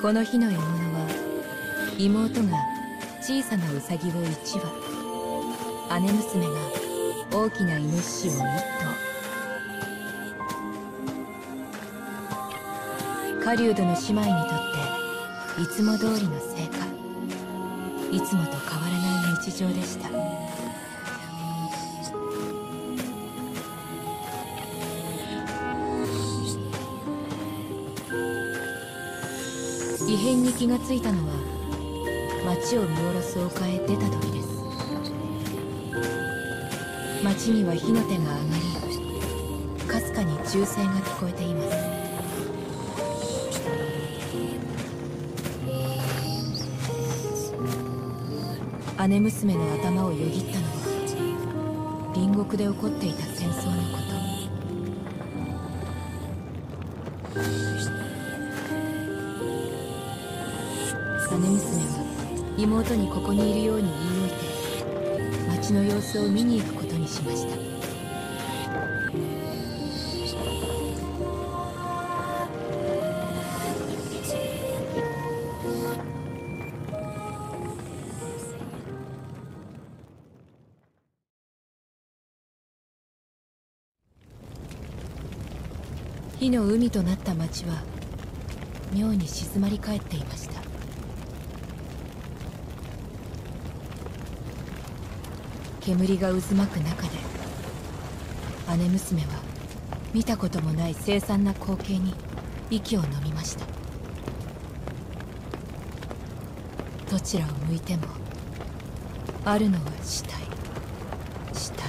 この日の獲物は妹が小さなウサギを1羽、姉娘が大きなイノシシを1頭。狩人の姉妹にとっていつも通りの成果、いつもと変わらない日常でした。異変に気がついたのは町を見下ろす丘へ出た時です。町には火の手が上がり、かすかに銃声が聞こえています。姉娘の頭をよぎったのは隣国で起こっていた戦争のこと。姉娘は妹にここにいるように言い置いて町の様子を見に行くことにしました。火の海となった町は妙に静まり返っていました。煙が渦巻く中で姉娘は見たこともない凄惨な光景に息を飲みました。どちらを向いてもあるのは死体、死体。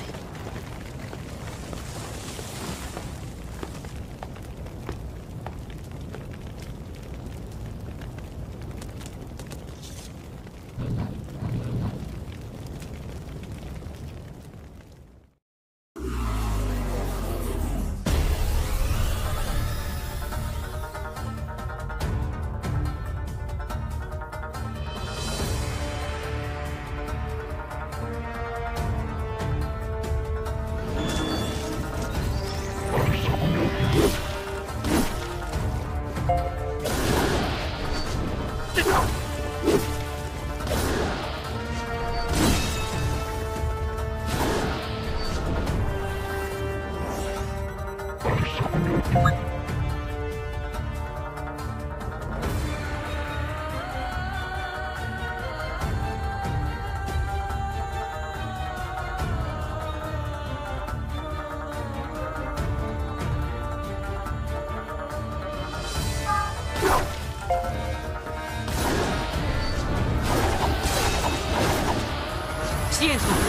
支援する。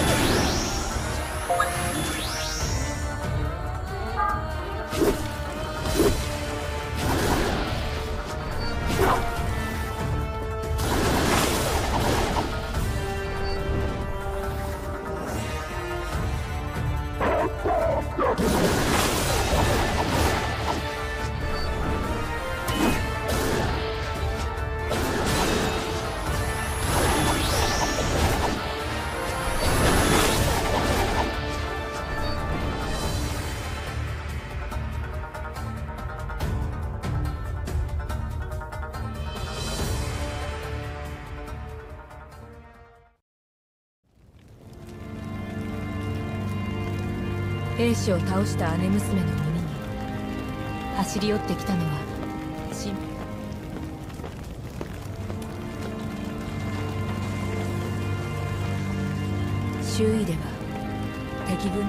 兵士を倒した姉娘の耳に走り寄ってきたのは周囲では敵軍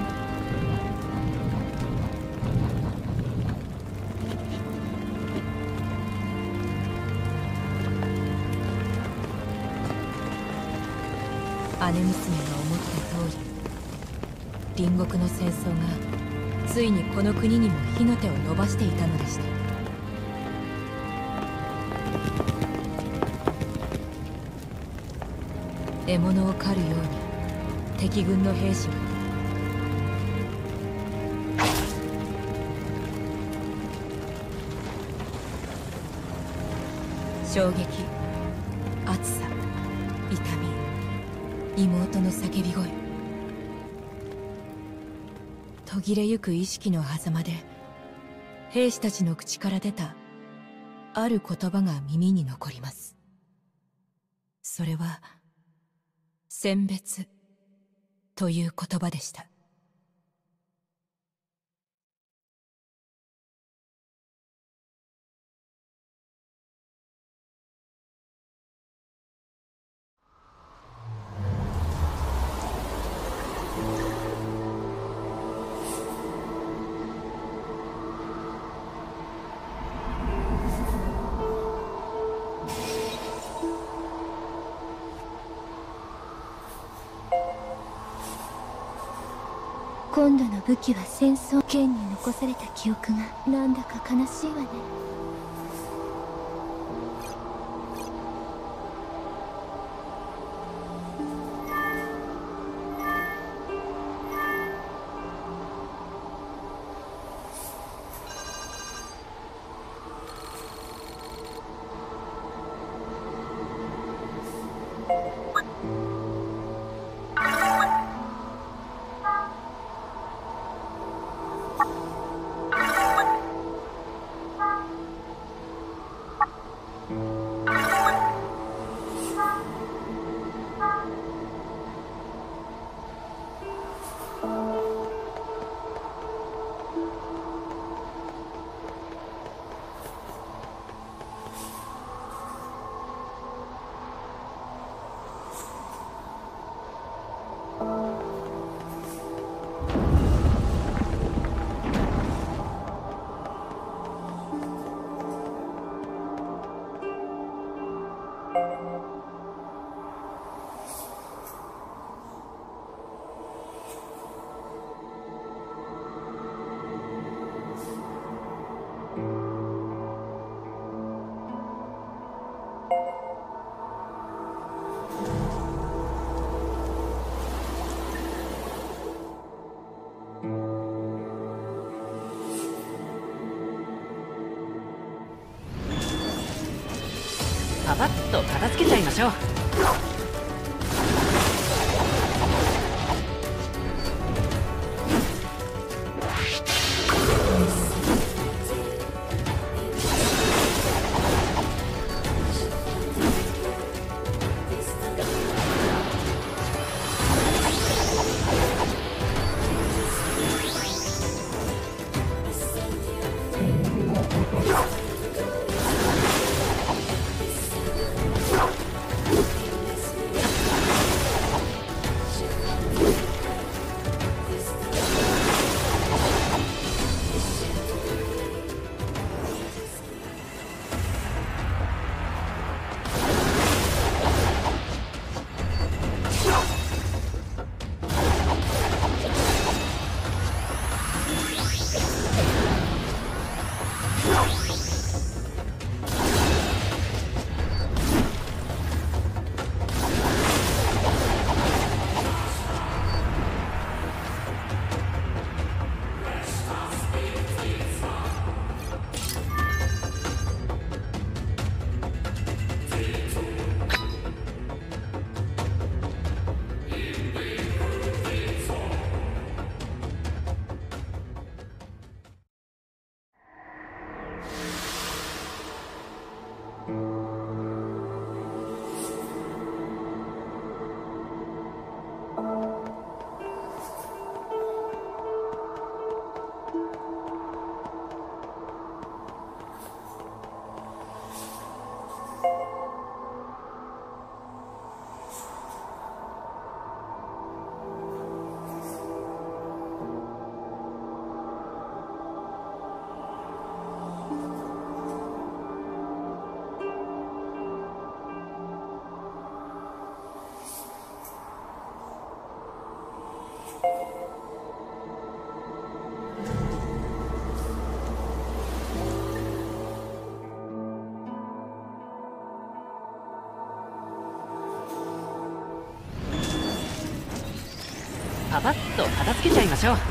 姉娘が思った通り隣国の戦争がついにこの国にも火の手を伸ばしていたのでした。獲物を狩るように敵軍の兵士が衝撃、熱さ、痛み、妹の叫び声、途切れゆく意識の狭間で兵士たちの口から出たある言葉が耳に残ります。それは選別という言葉でした。 今度の武器は戦争。剣に残された記憶がなんだか悲しいわね。 パパッと片付けちゃいましょう。パパッと片付けちゃいましょう。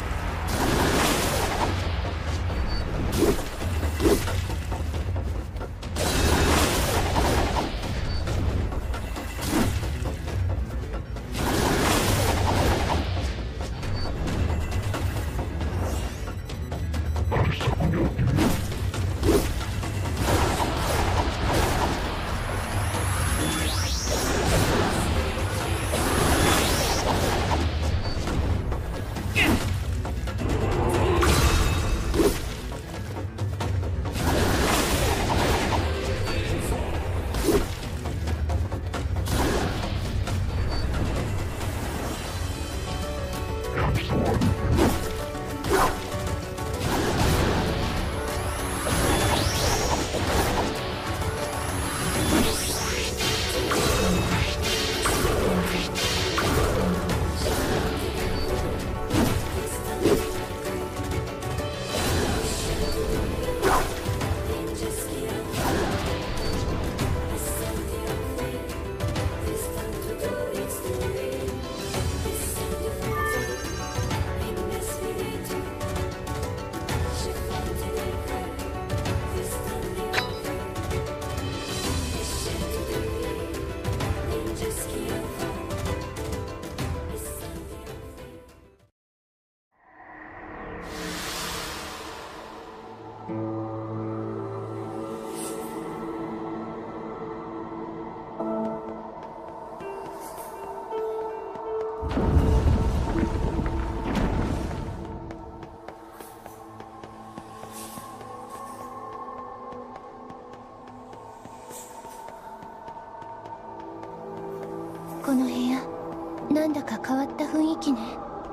か変わった雰囲気ね。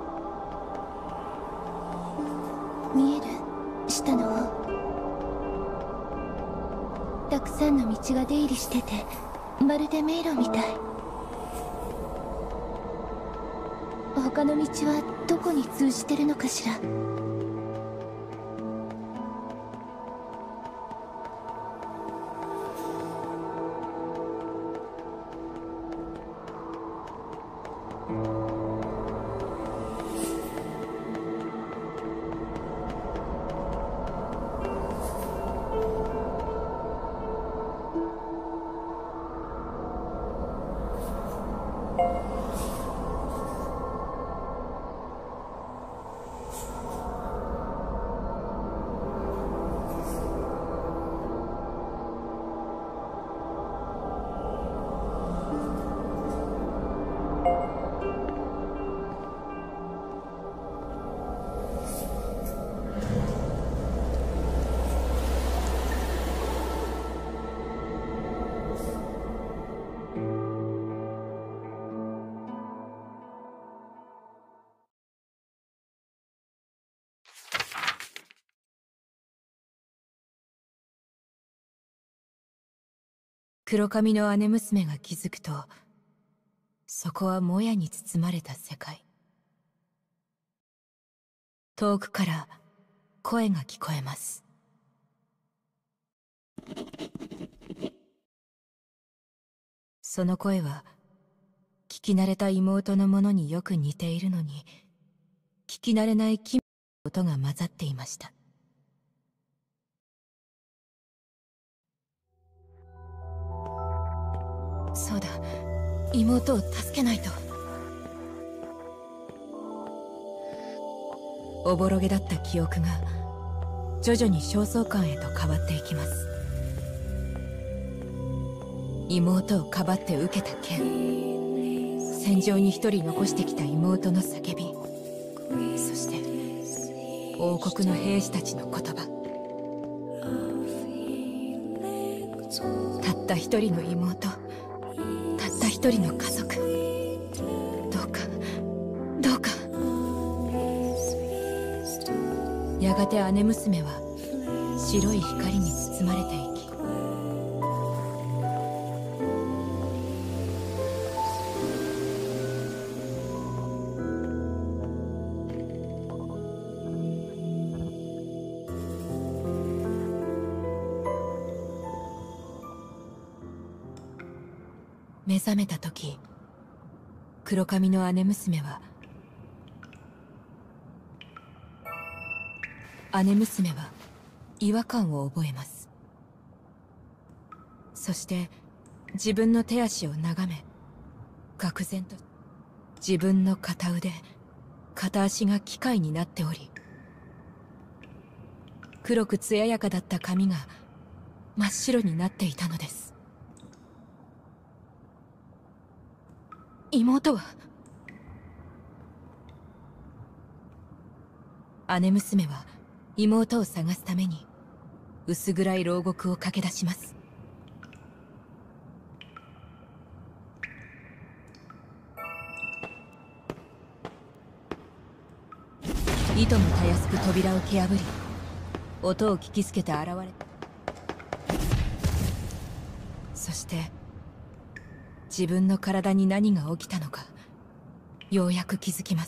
見える？下の方。たくさんの道が出入りしてて、まるで迷路みたい。他の道はどこに通じてるのかしら。 黒髪の姉娘が気づくと、そこはもやに包まれた世界。遠くから声が聞こえます。その声は聞き慣れた妹のものによく似ているのに、聞き慣れない奇妙な音が混ざっていました。そうだ、妹を助けないと。おぼろげだった記憶が徐々に焦燥感へと変わっていきます。妹をかばって受けた剣、戦場に一人残してきた妹の叫び、そして王国の兵士たちの言葉。たった一人の妹、たった一人の家族。どうかどうか。やがて姉娘は白い光に包まれていき、目覚めた時、黒髪の姉娘は違和感を覚えます。そして自分の手足を眺め、愕然と。自分の片腕、片足が機械になっており、黒く艶やかだった髪が真っ白になっていたのです。妹は。姉娘は妹を探すために薄暗い牢獄を駆け出します。いともたやすく扉を蹴破り、音を聞きつけて現れ、そして自分の体に何が起きたのか、ようやく気づきます。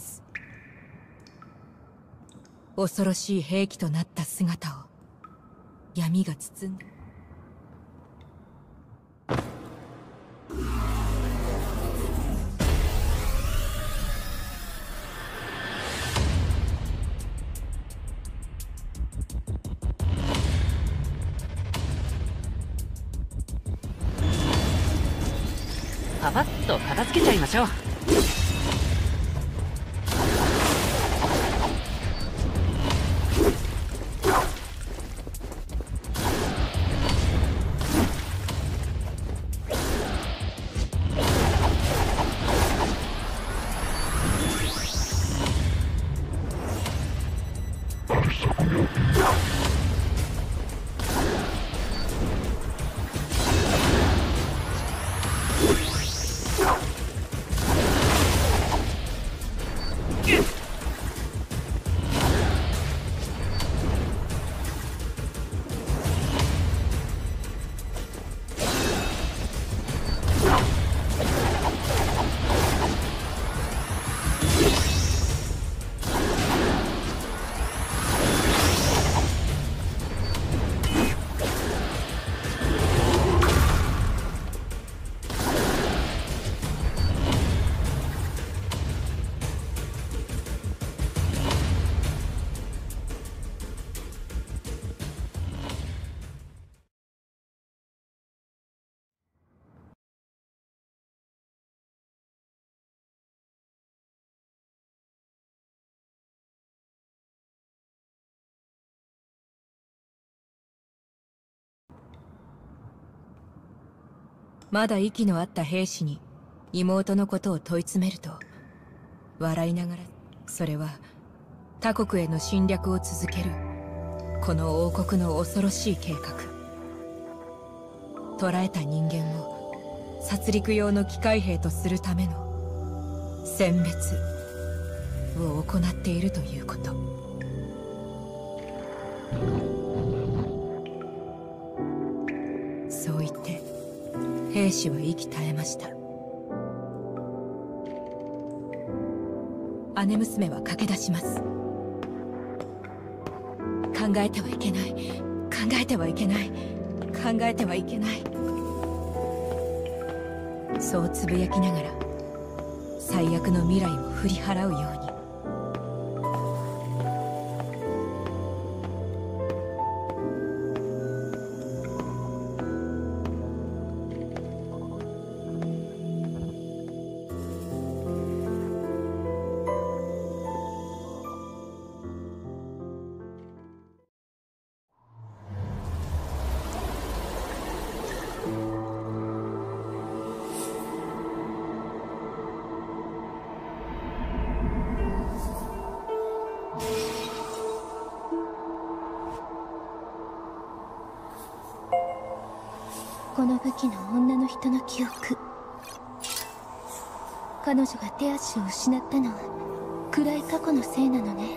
恐ろしい兵器となった姿を闇が包んで、 パパッと片付けちゃいましょう。 まだ息のあった兵士に妹のことを問い詰めると、笑いながら、それは他国への侵略を続けるこの王国の恐ろしい計画。捕らえた人間を殺戮用の機械兵とするための選別を行っているということ。そう言って兵士は息絶えました。姉娘は駆け出します。考えてはいけない、考えてはいけない、考えてはいけない、そうつぶやきながら最悪の未来を振り払うように。 この武器の女の人の記憶。彼女が手足を失ったのは暗い過去のせいなのね。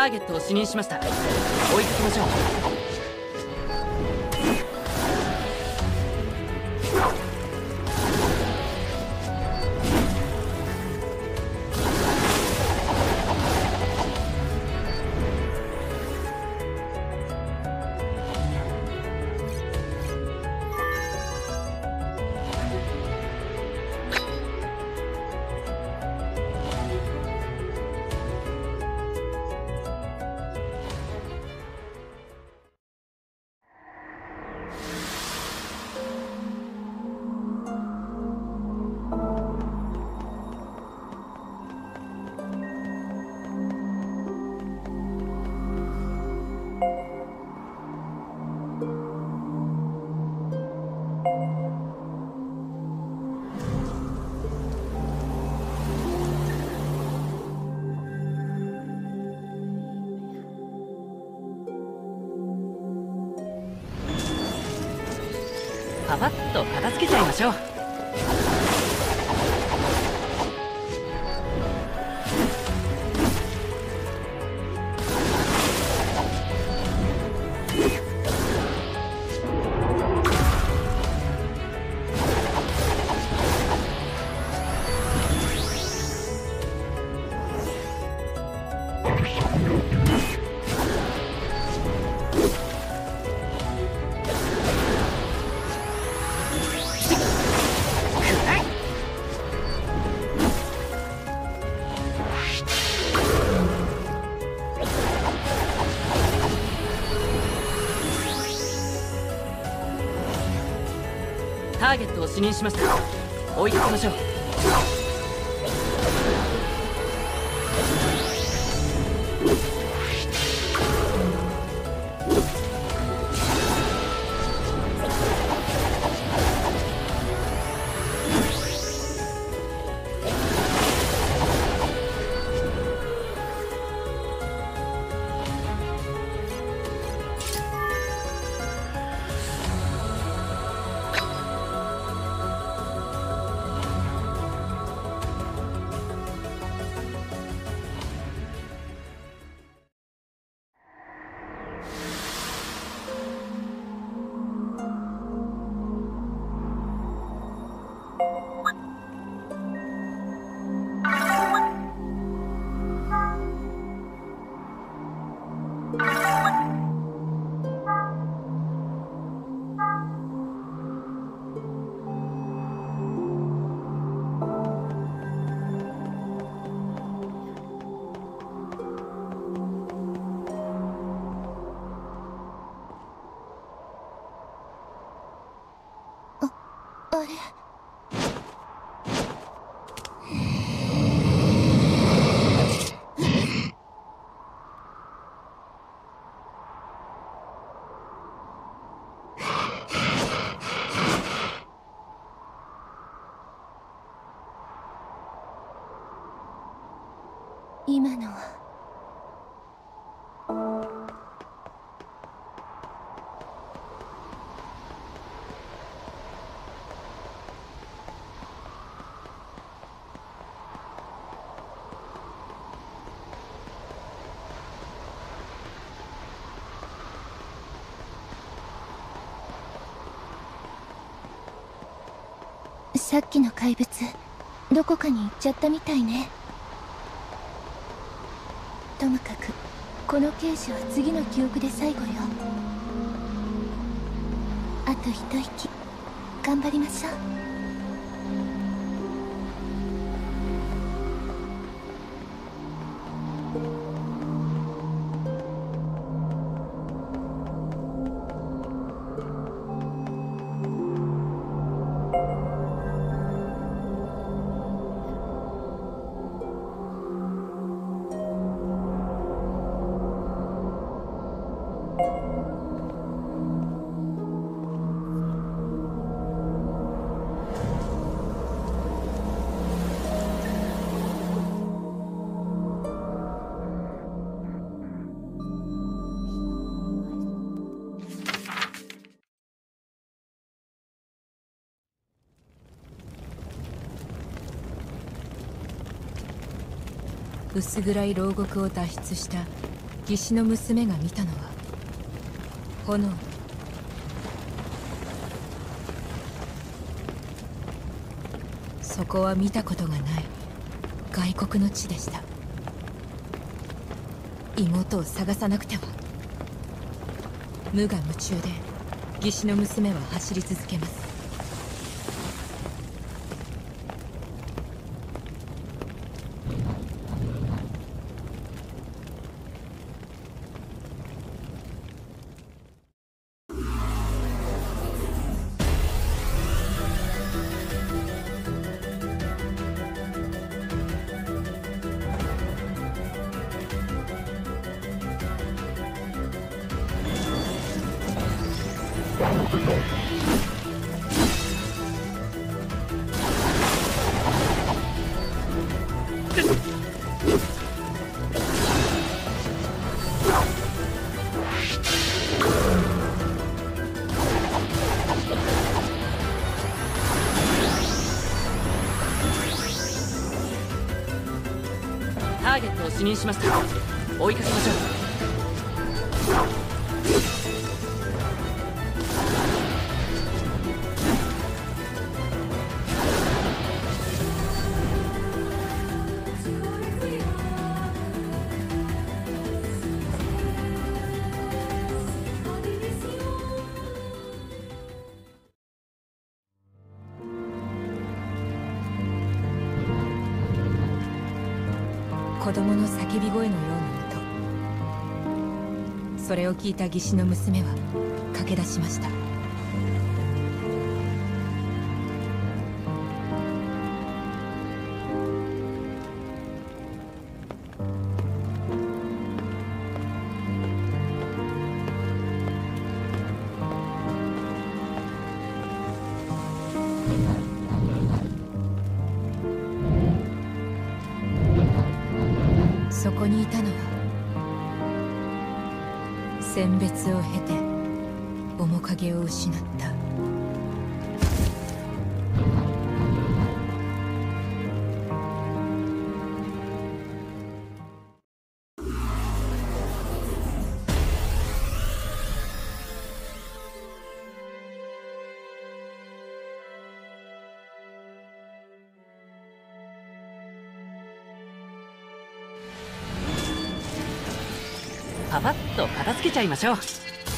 ーゲットを視認しました。追いかけましょう。パパッと片付けちゃいましょう。ターゲットを視認しました。追いかけましょう。 あれ、今のはさっきの怪物、どこかに行っちゃったみたいね。ともかくこの刑事は次の記憶で最後よ。あと一息頑張りましょう。 薄暗い牢獄を脱出した義士の娘が見たのは炎。そこは見たことがない外国の地でした。妹を探さなくては。無我夢中で義士の娘は走り続けます。 ターゲットを視認しました。追いかけましょう。 子供の叫び声のような音。それを聞いた義士の娘は駆け出しました。そこにいたのは選別を経て面影を失ったパパッと片付けちゃいましょう。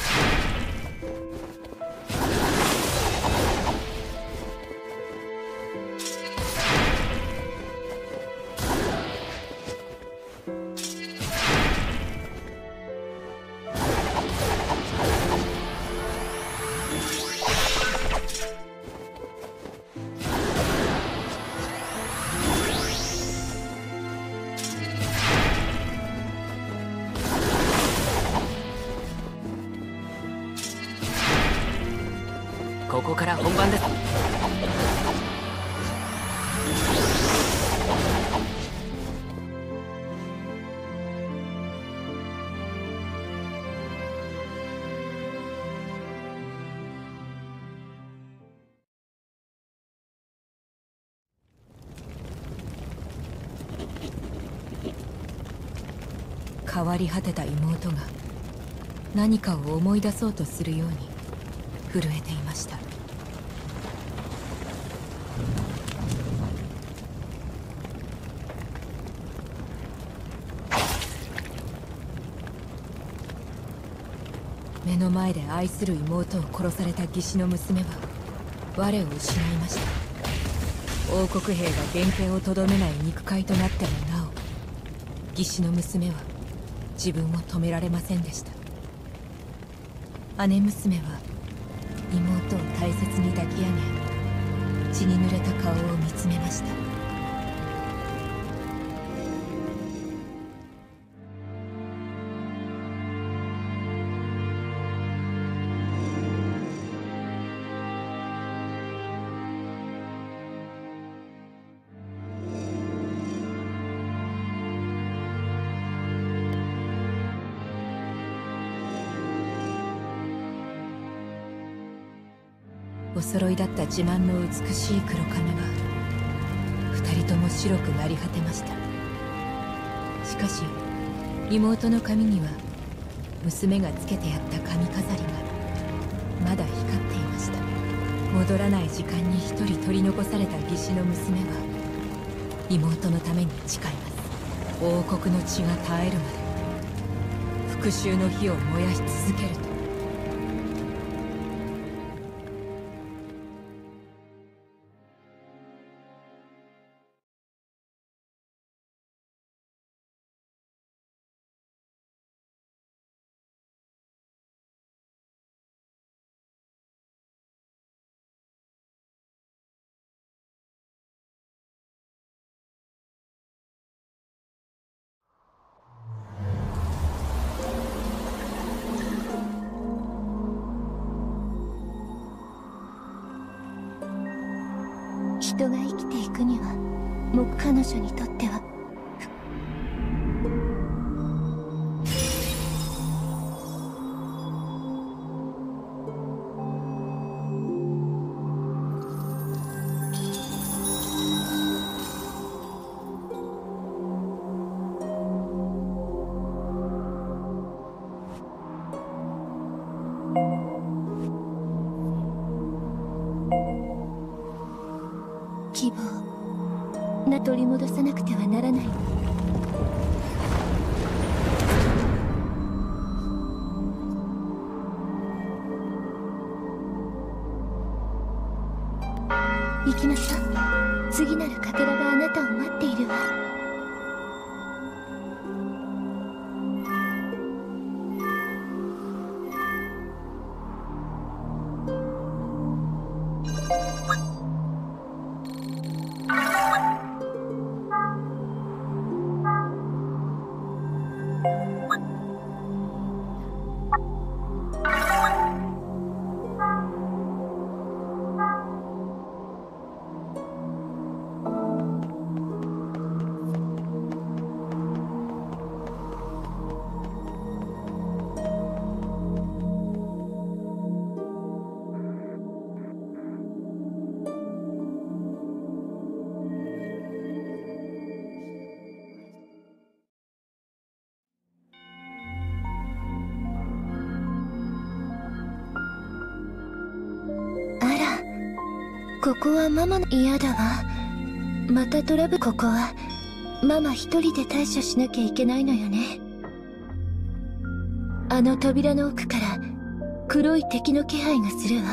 ここから本番です。 変わり果てた妹が何かを思い出そうとするように震えていました。目の前で愛する妹を殺された義士の娘は我を失いました。王国兵が原型をとどめない肉塊となってもなお義士の娘は自分を止められませんでした。姉娘は妹を大切に抱き上げ血に濡れた顔を見つめました。お揃いだった自慢の美しい黒髪は二人とも白くなり果てました。しかし妹の髪には娘がつけてやった髪飾りがまだ光っていました。戻らない時間に一人取り残された義士の娘は妹のために誓います。王国の血が絶えるまで復讐の火を燃やし続けると。 人が生きていくには彼女にとっては希望取り戻さなくてはならない。行きなさい。次なるかけらがあなたを待っているわ。ここはママの嫌だわ。またトラブル。ここはママ一人で対処しなきゃいけないのよね。あの扉の奥から黒い敵の気配がするわ。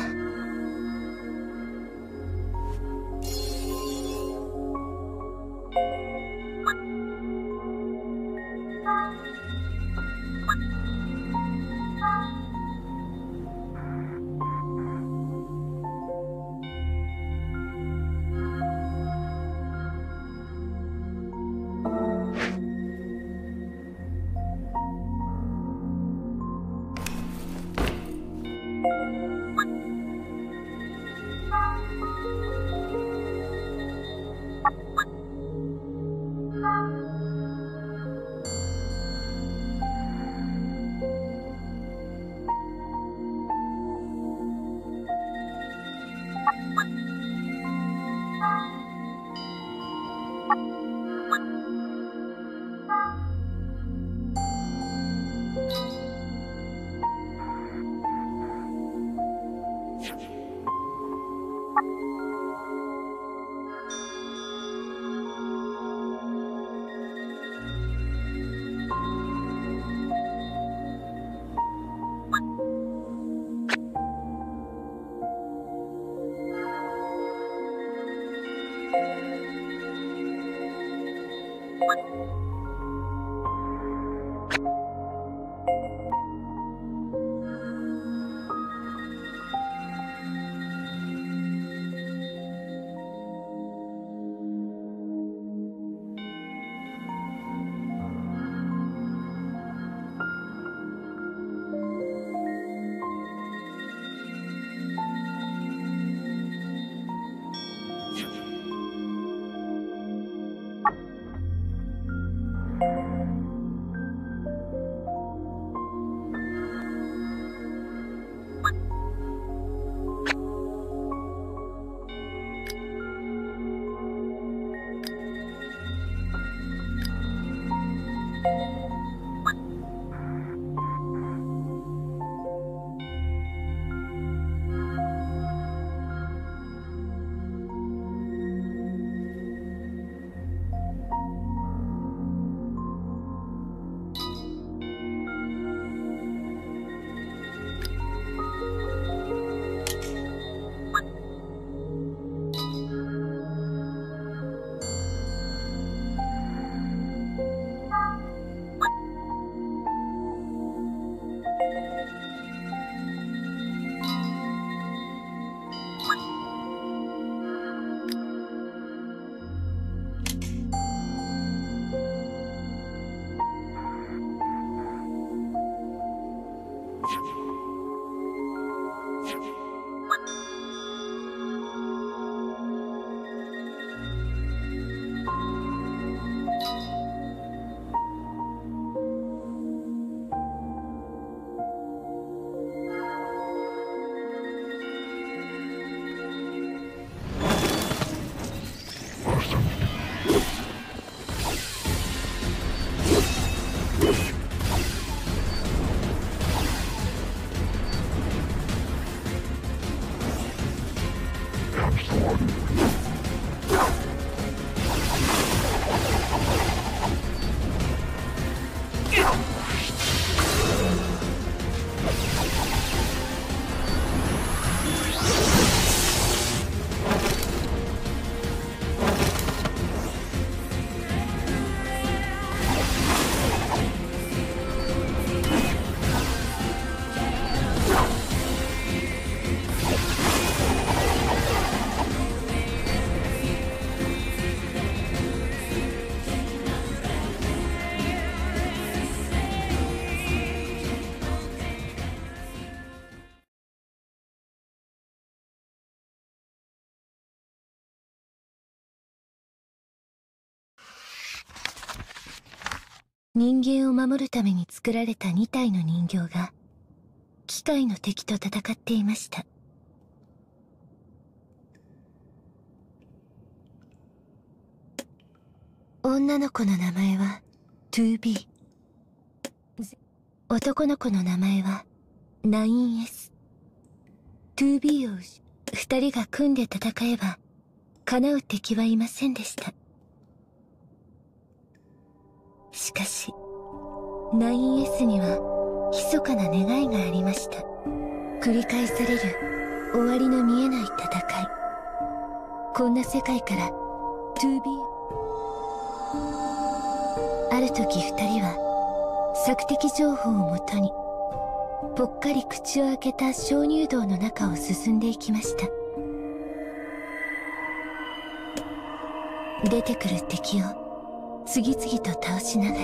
人間を守るために作られた2体の人形が機械の敵と戦っていました。女の子の名前は 2B、 男の子の名前は 9S。 2B を2人が組んで戦えば叶う敵はいませんでした。しかし 9S には密かな願いがありました。繰り返される終わりの見えない戦い。こんな世界から 2B、 ある時2人は索敵情報をもとにぽっかり口を開けた鍾乳洞の中を進んでいきました。出てくる敵を次々と倒しながら、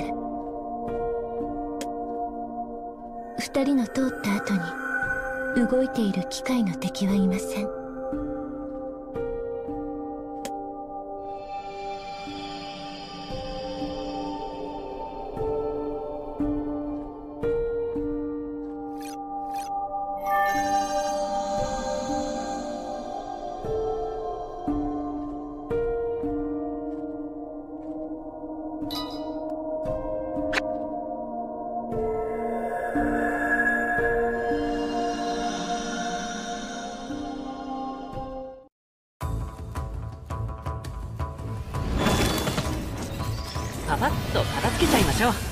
二人の通った後に動いている機械の敵はいません。 パパッと片付けちゃいましょう。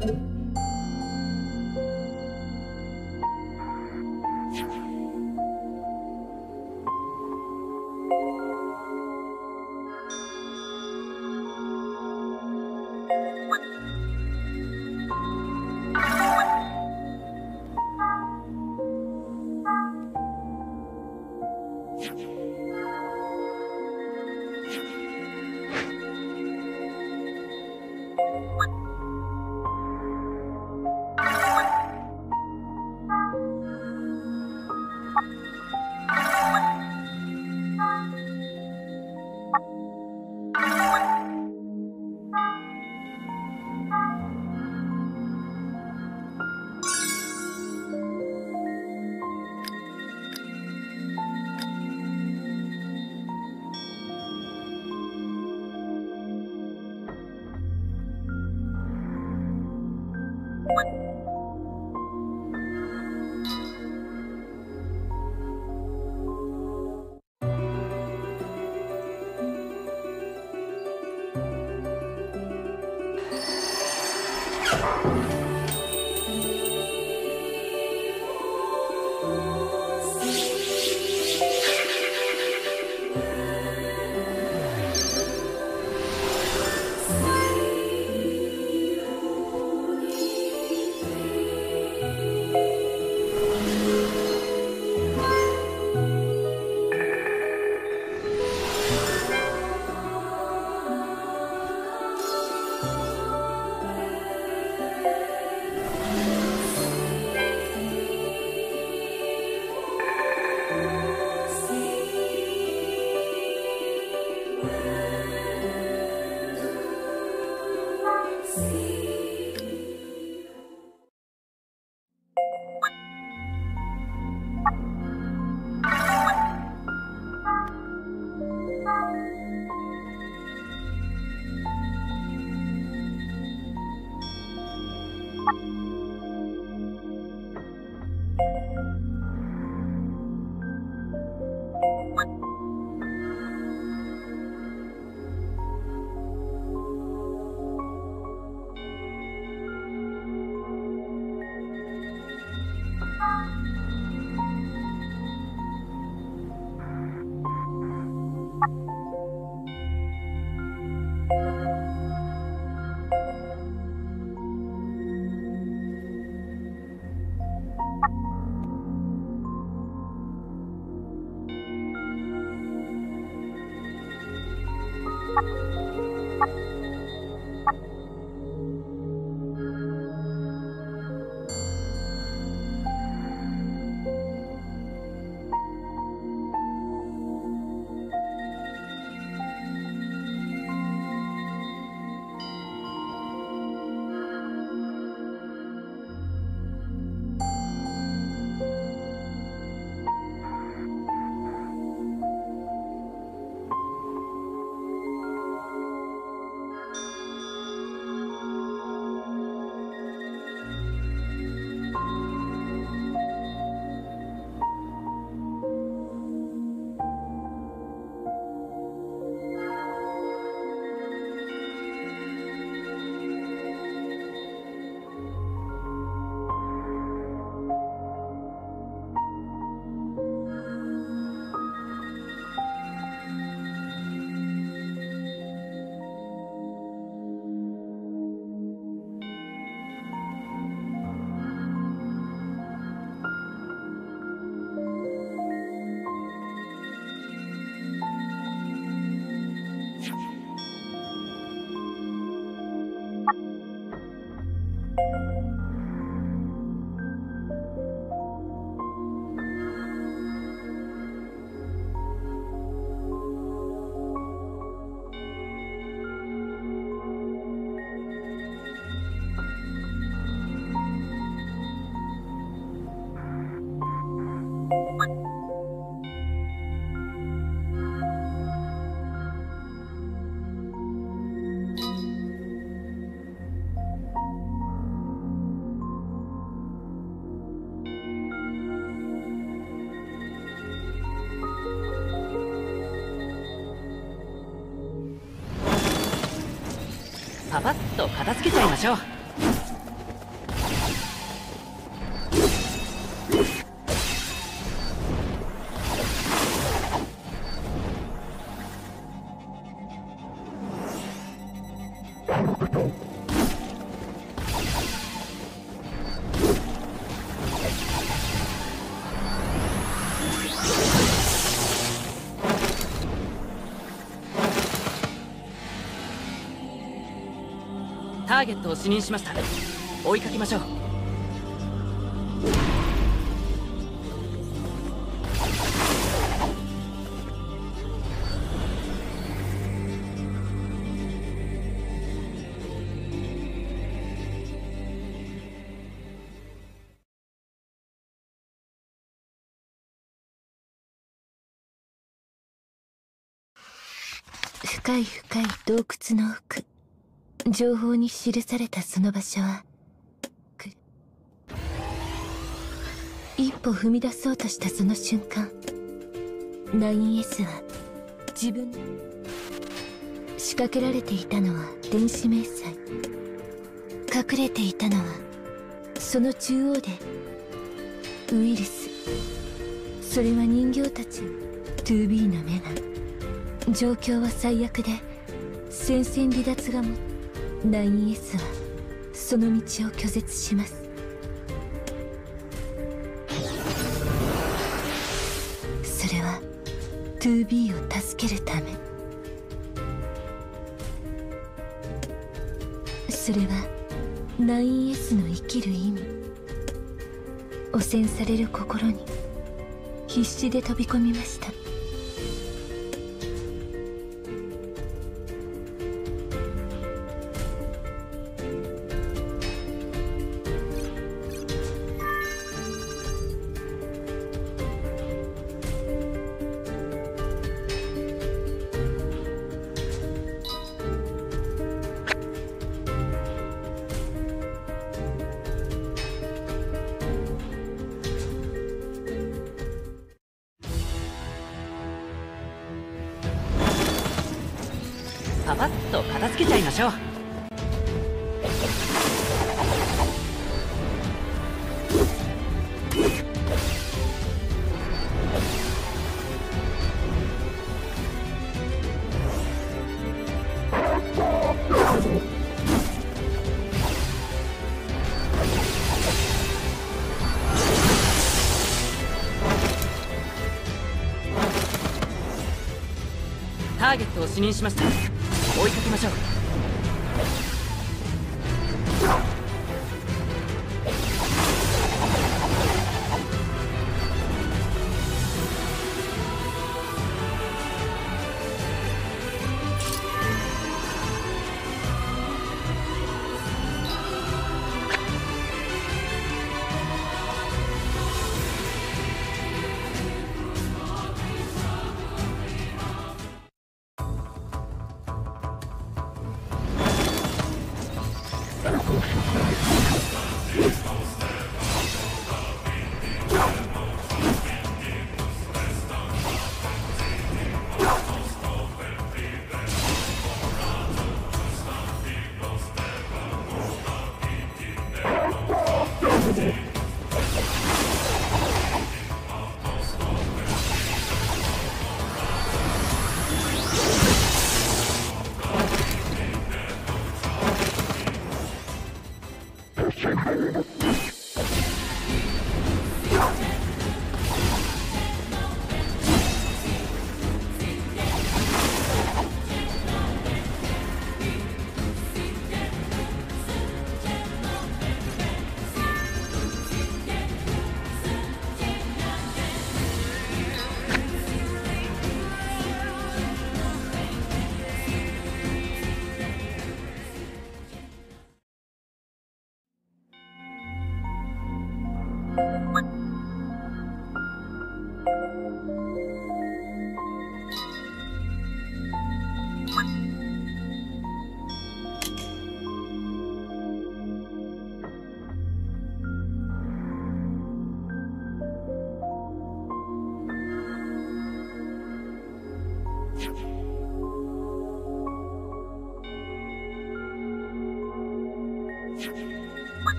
パパッと片付けちゃいましょう。 ターゲットを視認しました。追いかけましょう。 深い深い洞窟の奥、情報に記されたその場所は一歩踏み出そうとしたその瞬間、9S は自分仕掛けられていたのは電子明細、隠れていたのはその中央でウイルス。それは人形たち 2B の目が。状況は最悪で戦線離脱がも 9S はその道を拒絶します。それは 2B を助けるため。それは 9S の生きる意味。汚染される心に必死で飛び込みました。 パパッと片付けちゃいましょう。ターゲットを視認しました。追いかけましょう。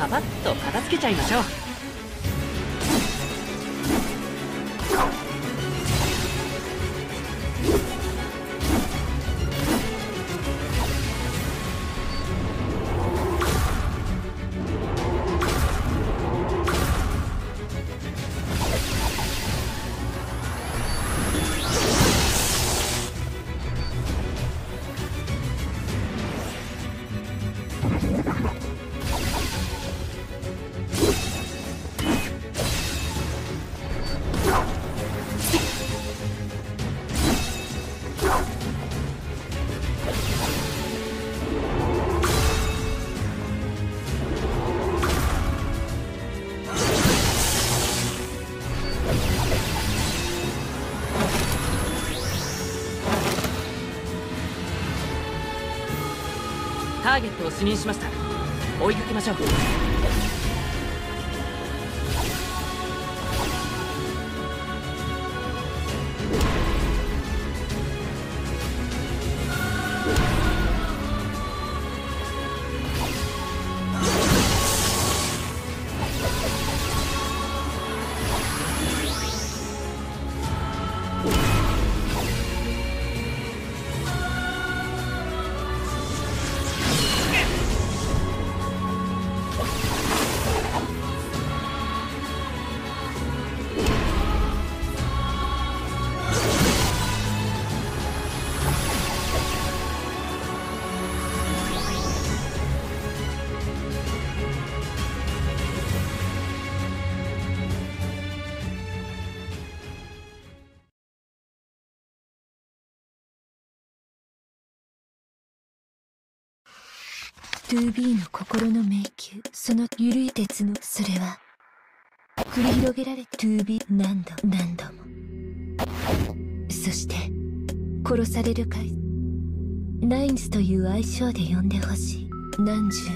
パッと片付けちゃいましょう。ターゲットを視認しました。追いかけましょう。 2B の心の迷宮、そのゆるい鉄のそれは繰り広げられ 2B 何度何度も、そして殺される回ナインズという愛称で呼んでほしい。何十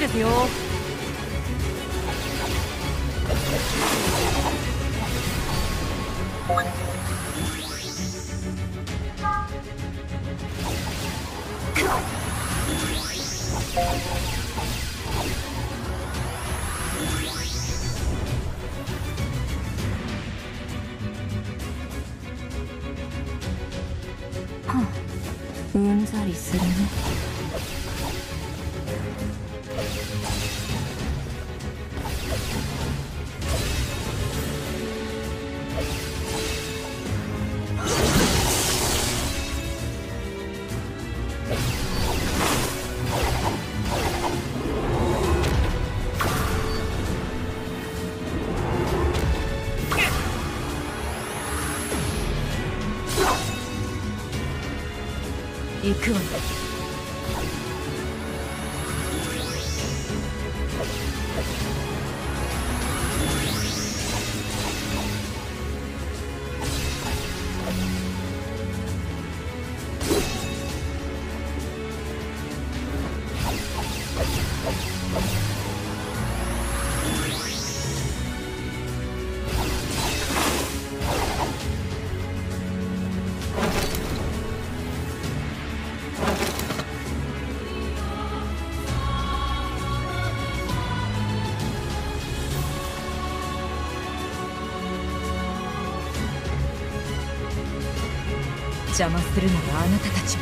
ですよ。 うんざりするね。 行くわよ。邪魔するならあなたたちも。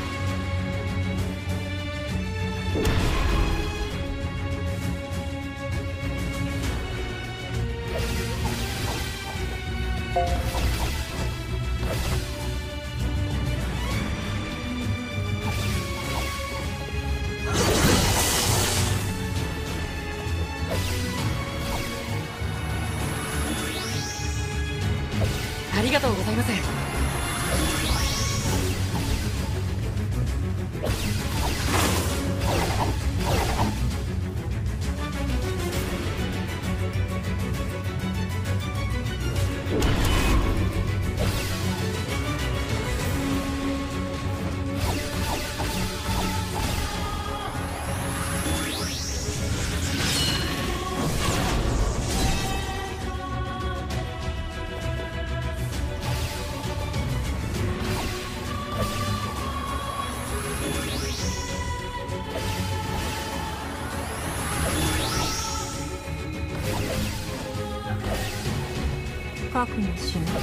ありがとうございます。 覚悟しな。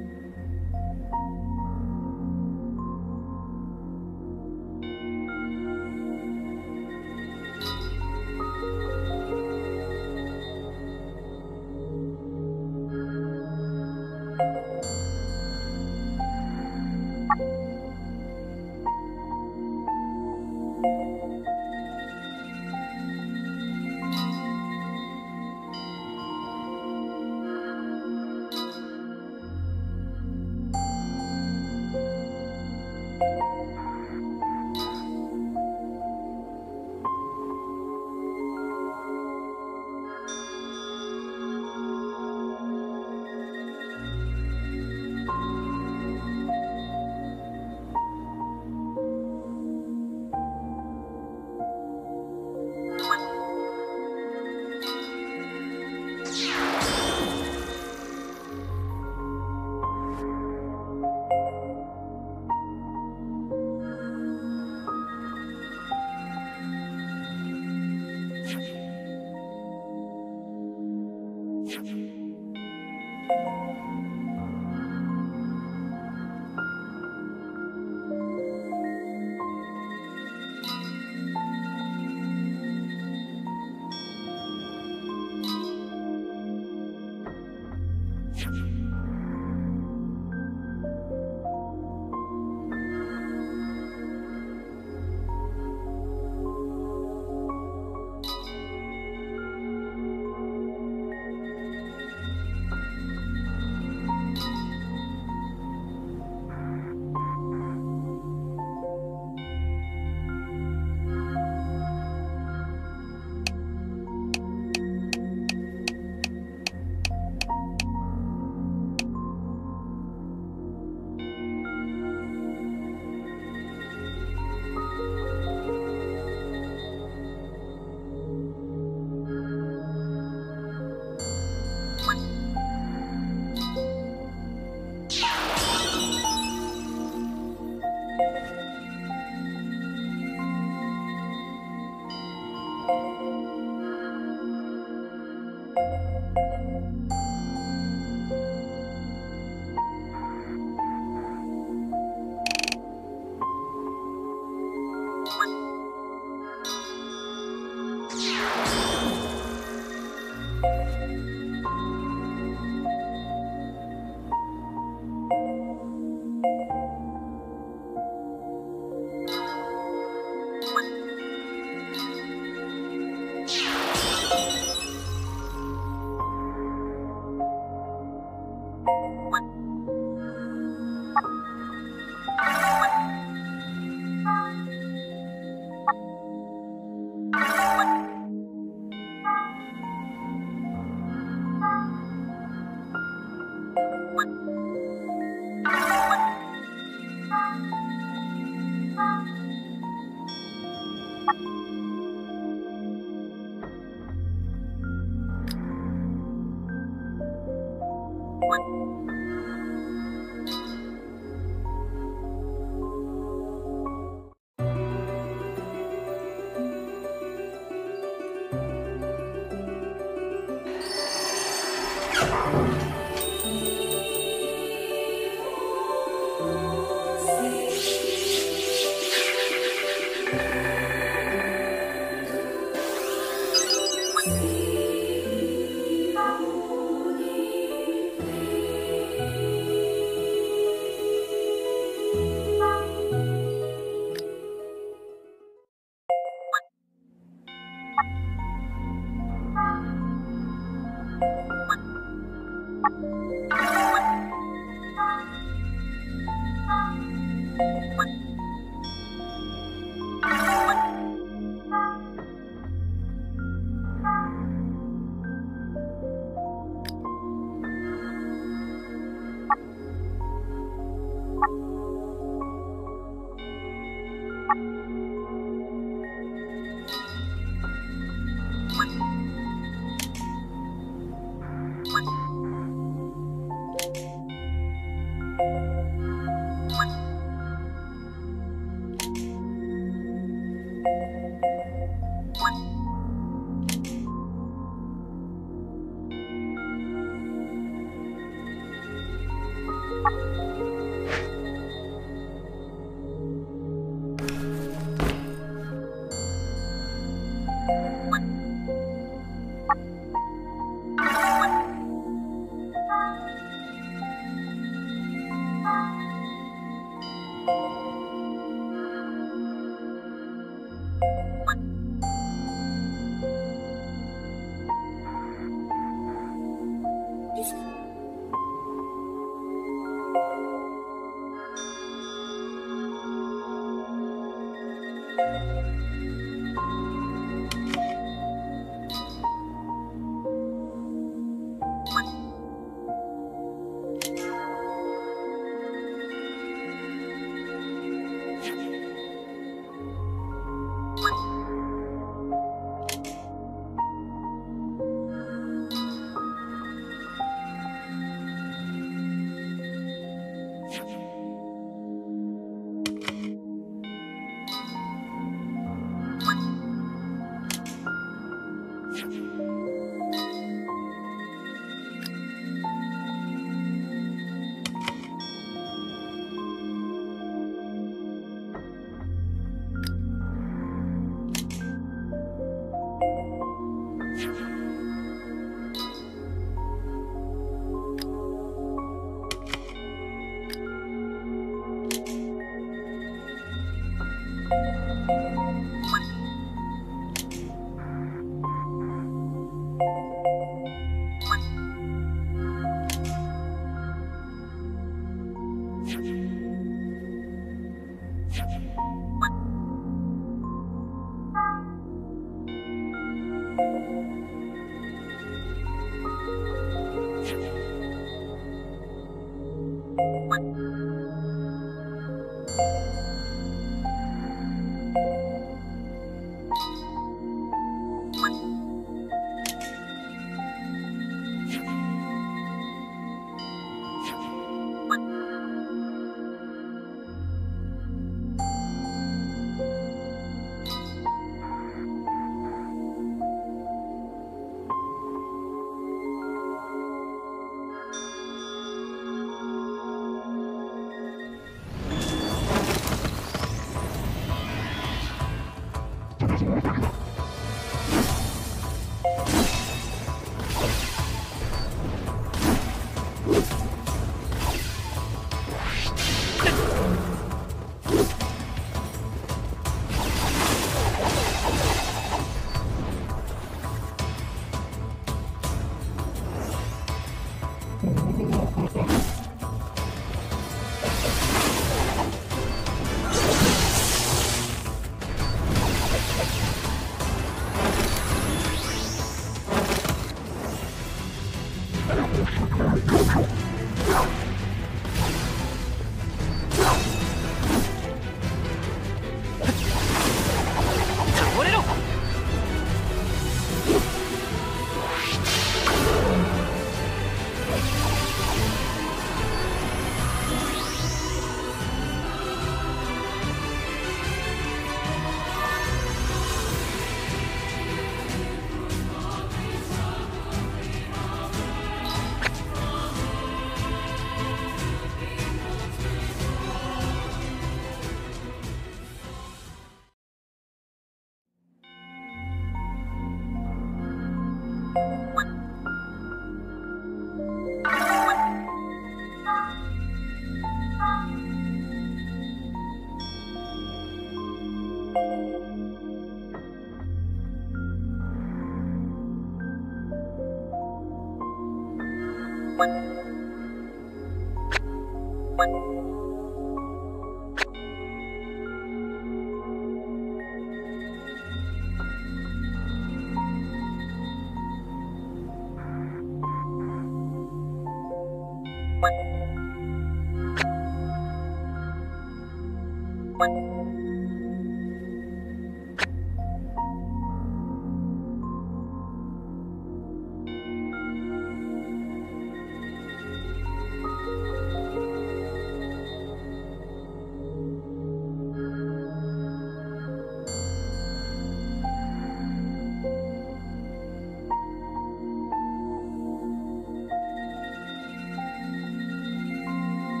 「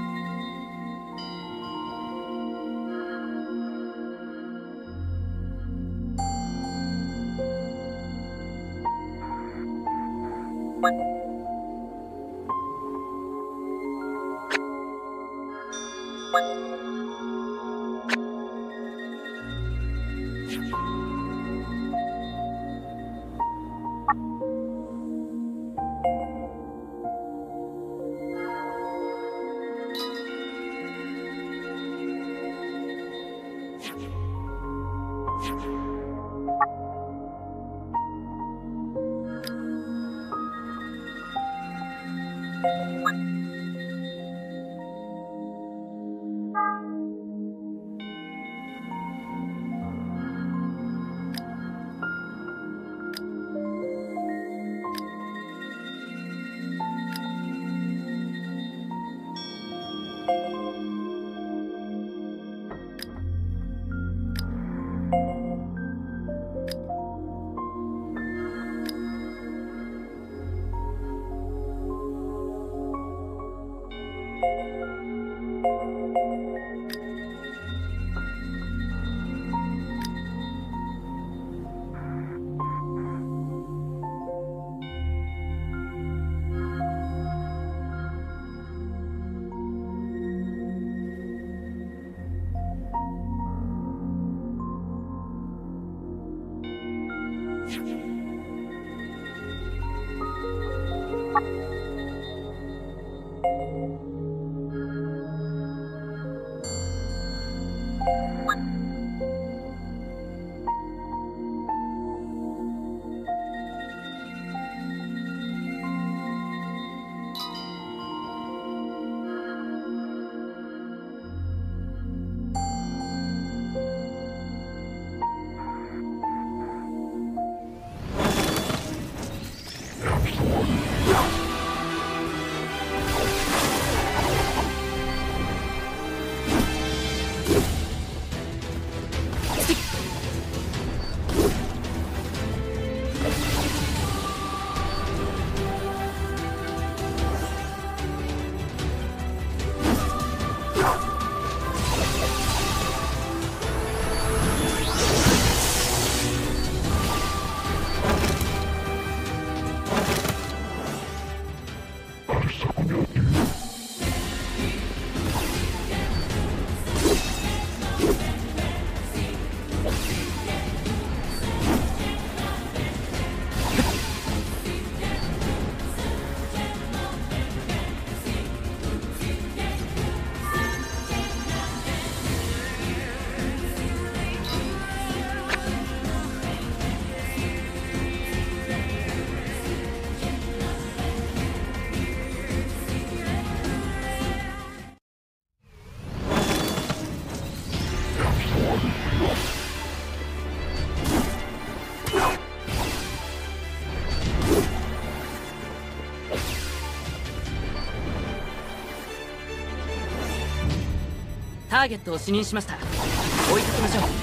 ターゲットを視認しました。追いかけましょう。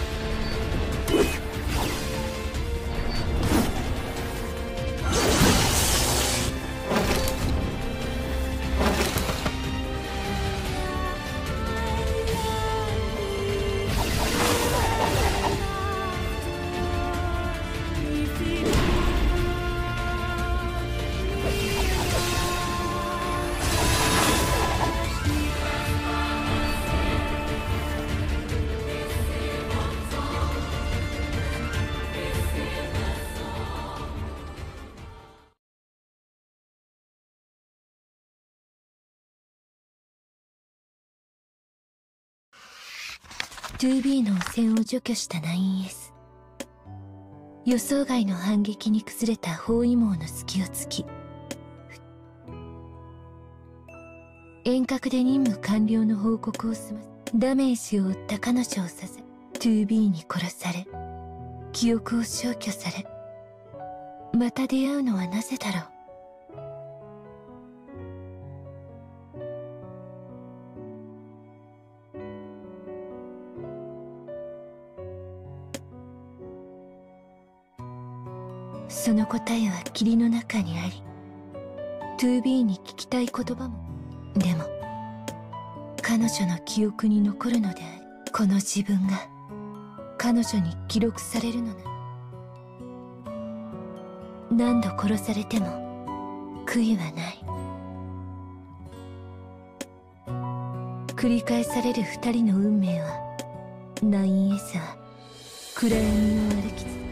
2B の汚染を除去した 9S。 予想外の反撃に崩れた包囲網の隙を突き、遠隔で任務完了の報告を済ませ、ダメージを負った彼女を刺され 2B に殺され、記憶を消去され、また出会うのはなぜだろう。その答えは霧の中にあり、 2B に聞きたい言葉も。でも彼女の記憶に残るのであり、この自分が彼女に記録されるのなら、何度殺されても悔いはない。繰り返される二人の運命は、9S は暗闇を歩き続け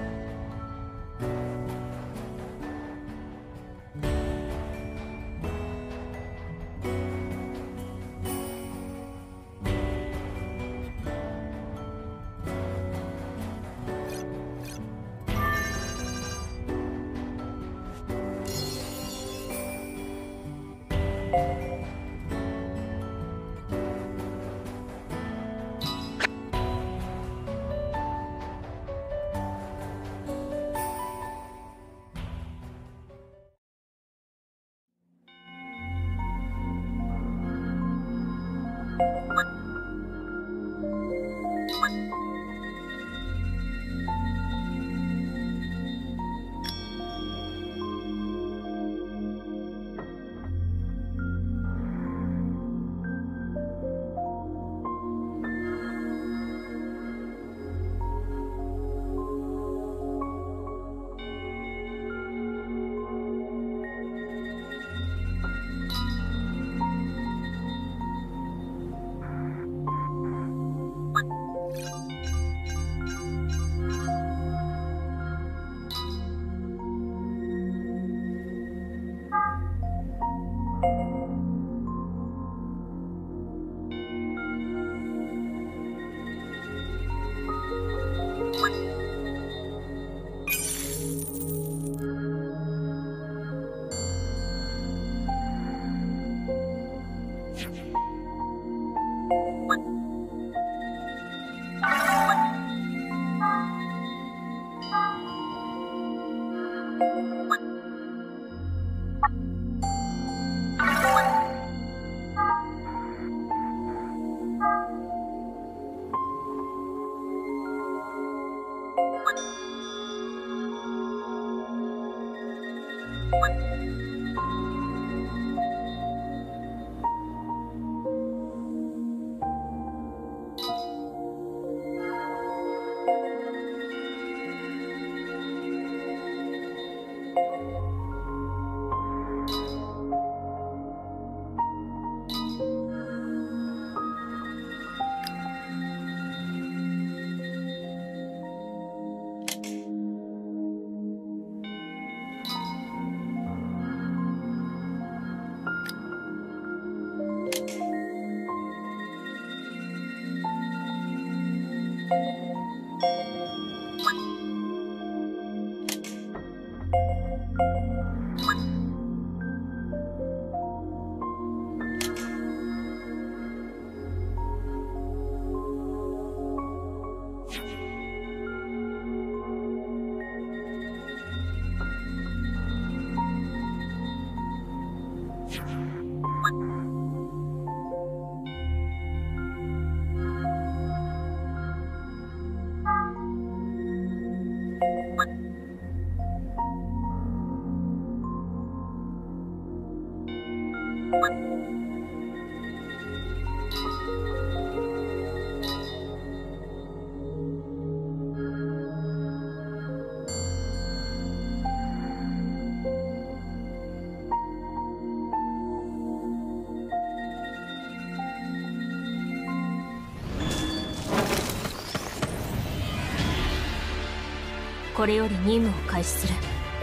これより任務を開始する。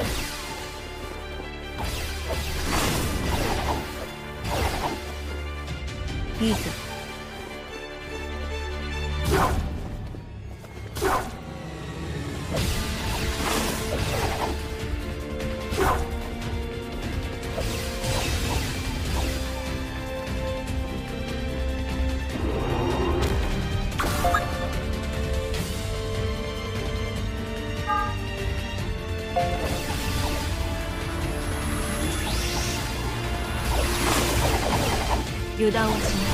いいぞ。油断はしない。